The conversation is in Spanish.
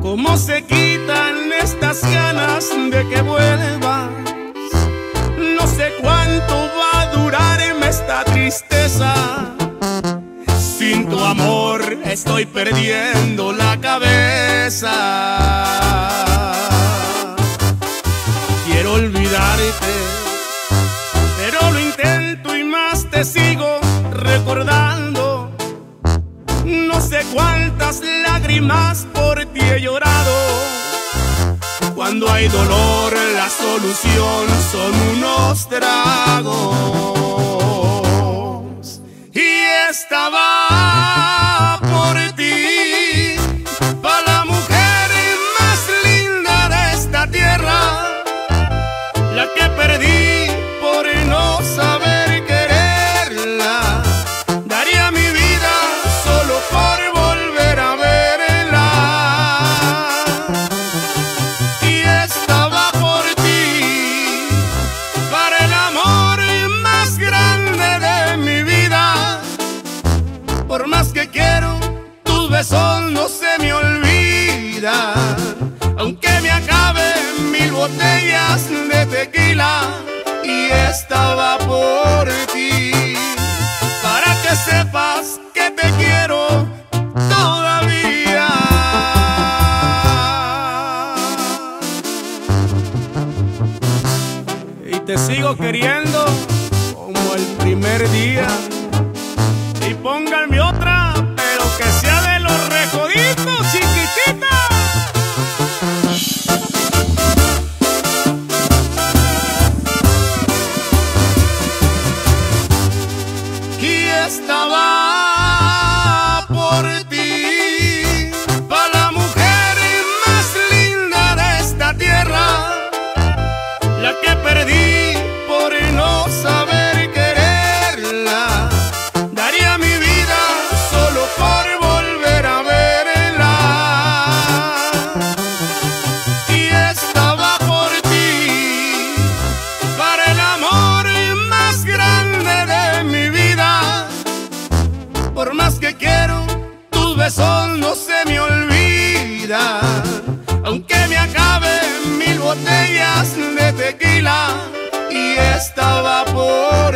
¿Cómo se quitan estas ganas de que vuelvas? No sé cuánto va a durarme esta tristeza. Sin tu amor estoy perdiendo la cabeza. Quiero olvidarte, pero lo intento y más te sigo recordando. No sé cuántas lágrimas por ti he llorado. Cuando hay dolor, la solución son unos tragos. Y estaba por ti, pa' la mujer más linda de esta tierra, la que perdí por no saber quererla. Daría mi vida solo por volver a verla. Y estaba por ti, para el amor más grande de mi vida. Por más que quiero, tus besos no se me olvidan. Aunque me acaben 1000 botellas de tequila. Y estaba por ti, para que sepas que te quiero todavía. Y te sigo queriendo como el primer día. Y pónganme otra, pero que sea de los Recoditos, chiquitita. Estaba por ti, pa' la mujer más linda de esta tierra, la que perdí por no saber quererla. Daría mi vida solo por volver a verla. Y estaba por ti, para el amor más grande de mi vida. Por más que quiero, tus besos no se me olvidan. Aunque me acaben 1000 botellas de tequila. Y estaba por